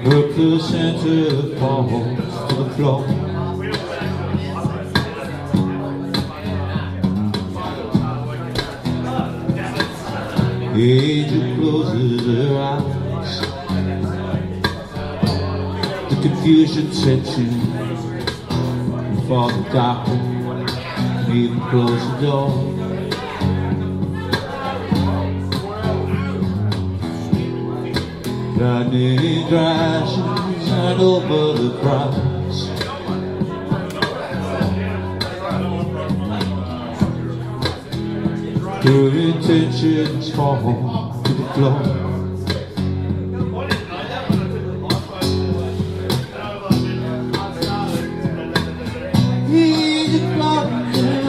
Her placenta falls to the floor. Angel closes her eyes. The confusion sets in. And for the doctor, even close the door. Lightning crashes and over the price. Her intentions fall to the floor. He's a clock in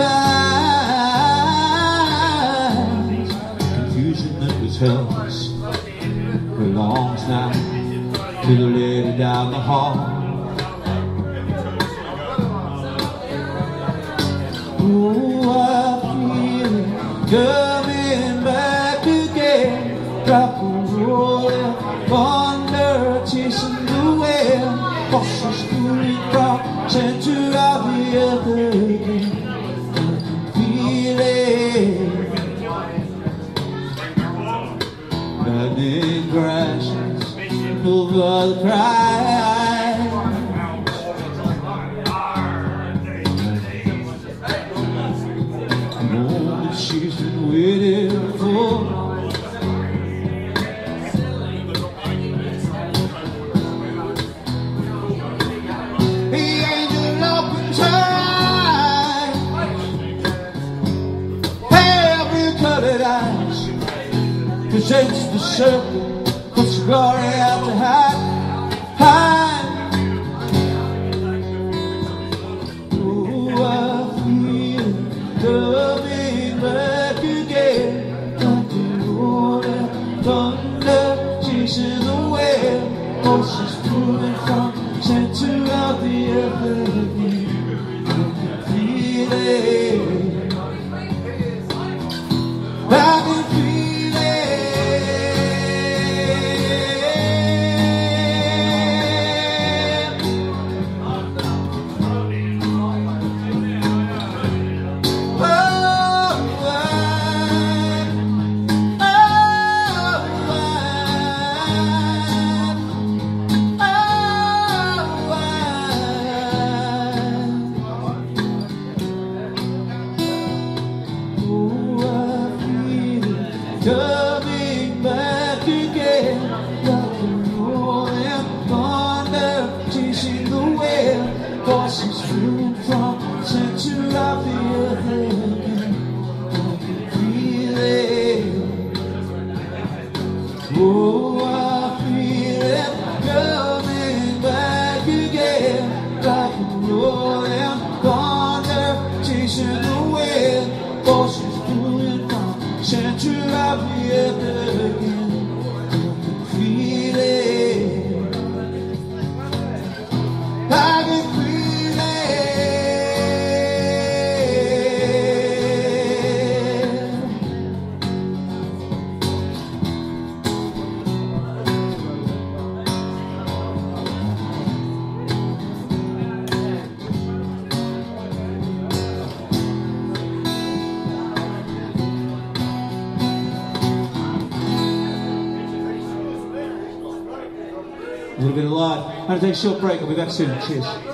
eyes. Confusion that was hers belongs now to the lady down the hall. Oh, I feel it coming back again. Rock and roll, thunder chasing the wind. Horses moving from center of the earth again. I can feel it. Lightning crashes over the prize. The moment she's been waiting for. The angel opens her eyes, every colored eyes. Presents the circle, puts glory out to hide, hide. Oh, I feel coming back again. Like the rolling thunder chasing the wind. Horses moving from center of the earth again. I can feel it. I can feel it. Coming back again, like a rolling thunder chasing the wind. Horses flew from center of the earth again. I can feel it. Oh, I feel it coming back again, like a rolling thunder chasing the wind. Horses flew from center of the earth again. I can feel it. I can feel it. A little bit of live. I'm going to take a short break. I'll be back soon. Cheers.